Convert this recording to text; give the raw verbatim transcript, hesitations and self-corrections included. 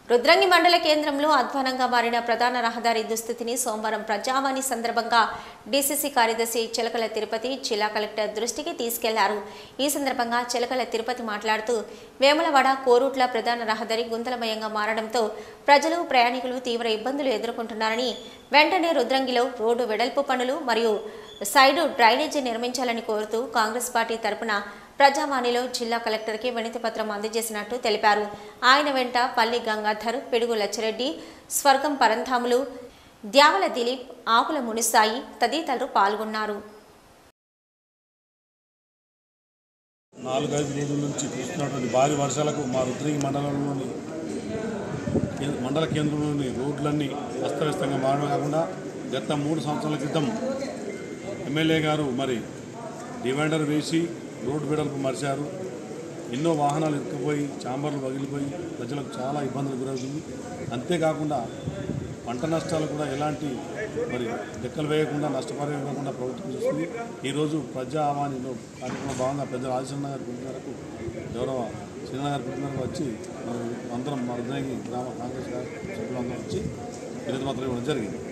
రుద్రంగి మండల కేంద్రంలో అధ్వానంగా మారిన ప్రధాన రహదారి దుస్థితిని సోమవారం ప్రజావాణి సందర్భంగా డీసీసీ కార్యదర్శి చిలకల తిరుపతి జిల్లా కలెక్టర్ దృష్టికి తీసుకెళ్లారు. ఈ సందర్భంగా చిలకల తిరుపతి మాట్లాడుతూ వేములవాడ కోరుట్ల ప్రధాన రహదారి గుంతలమయంగా మారడంతో ప్రజలు ప్రయాణికులు తీవ్ర ఇబ్బందులు ఎదుర్కొంటున్నారని, వెంటనే రుద్రంగిలో రోడ్డు వెడల్పు పనులు మరియు సైడు డ్రైనేజీ నిర్మించాలని కోరుతూ కాంగ్రెస్ పార్టీ తరపున ప్రజావాణిలో జిల్లా కలెక్టర్కి వినతి పత్రం అందజేసినట్టు తెలిపారు. ఆయన వెంట పల్లి గంగాధర్, పిడుగు లచ్చిరెడ్డి, స్వర్గం పరంధాములు, ద్యావల దిలీప్, ఆకుల మునిసాయి తదితరులు పాల్గొన్నారు. నాలుగైదు రోజుల నుంచి కురుస్తున్నటువంటి భారీ వర్షాలకు మా రుద్రంగి మండలంలోని మండల కేంద్రంలోని రోడ్లన్నీ అస్తవ్యస్తంగా మారడం కాకుండా గత మూడు సంవత్సరాల క్రితం ఎమ్మెల్యే గారు మరి డివైడర్ వేసి రోడ్డు వెడల్పు మరిచారు. ఎన్నో వాహనాలు ఎత్తుకుపోయి చాంబర్లు పగిలిపోయి ప్రజలకు చాలా ఇబ్బందులు గురవుతుంది. అంతేకాకుండా పంట నష్టాలు కూడా ఎలాంటి మరి లెక్కలు వేయకుండా నష్టపరిహారం ఇవ్వకుండా ప్రభుత్వం చేస్తుంది. ఈరోజు ప్రజా ఆహ్వానిలో కార్యక్రమం భాగంగా పెద్దల ఆదిశన్న గారి పిలుపు మేరకు గౌరవ శ్రీనాథ్ గారి పిలుపు మేరకు వచ్చి అందరం మా రుద్రంగి గ్రామ కాంగ్రెస్ సభ్యులందరూ వచ్చి వినతి పత్రం ఇవ్వడం జరిగింది.